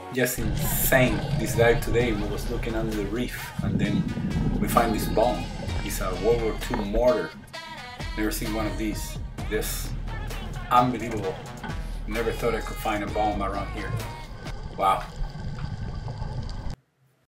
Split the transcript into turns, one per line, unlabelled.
Just insane. This guy today was looking under the reef and then we find this bomb. It's a World War II mortar. Never seen one of these. This unbelievable. Never thought I could find a bomb around here. Wow.